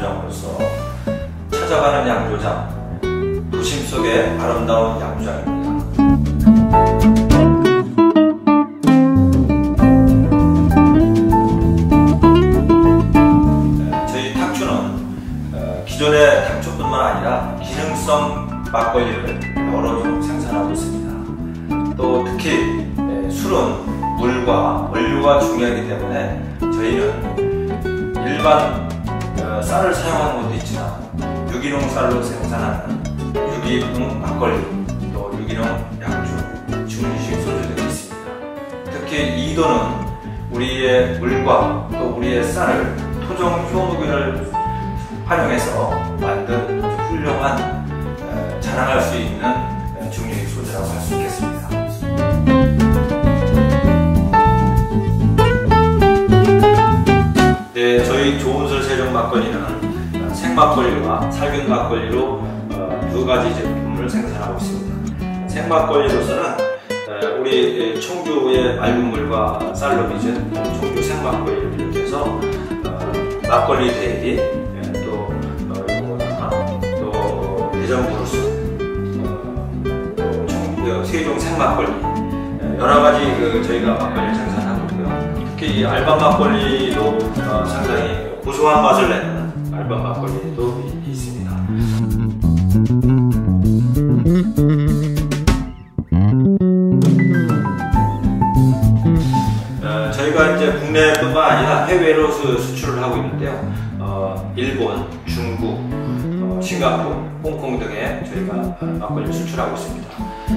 양조장으로서 찾아가는 양조장, 도심 속의 아름다운 양조장입니다. 저희 탁주는 기존의 탁주뿐만 아니라 기능성 막걸리를 여러 종 생산하고 있습니다. 또 특히 술은 물과 원료가 중요하기 때문에 저희는 일반 쌀을 사용하는 것도 있지만 유기농 쌀로 생산하는 유기농 막걸리, 또 유기농 양주, 증류식 소주 등이 있습니다. 특히 이도는 우리의 물과 또 우리의 쌀을 토종 효모균을 활용해서 만든 훌륭한 자랑할 수 있는 증류식 소주라고 할 수 있겠습니다. 네, 저희 조은술 세종 막걸리는 생막걸리와 살균 막걸리로 두 가지 제품을 생산하고 있습니다. 생막걸리로서는 우리 청주의 맑은 물과 쌀로 빚은 청주 생막걸리를 비롯해서 막걸리 대리, 또 대전 부르스, 또 청주 세종 생막걸리 여러 가지 저희가 막걸리를 생산하고 있고요. 특히 이 알밤 막걸리도 상당히 고소한 맛을 내는 알밤 막걸리도 있습니다. 저희가 이제 국내뿐만 아니라 해외로 수출을 하고 있는데요. 일본, 중국, 싱가포르, 홍콩 등에 저희가 막걸리를 수출하고 있습니다.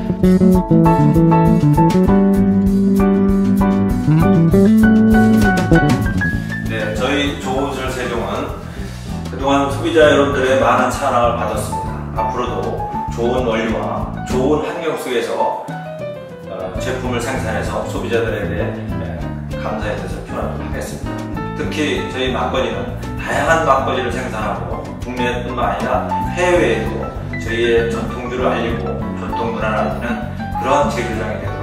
네, 저희 조은술 세종은 그동안 소비자 여러분들의 많은 사랑을 받았습니다. 앞으로도 좋은 원료와 좋은 환경 속에서 제품을 생산해서 소비자들에게 감사의 뜻을 표하도록 하겠습니다. 특히 저희 막걸리는 다양한 막걸리를 생산하고 국내뿐만 아니라 해외에도 저희의 전통주를 알리고 전통 문화를 알리는 그런 제조장이 되도록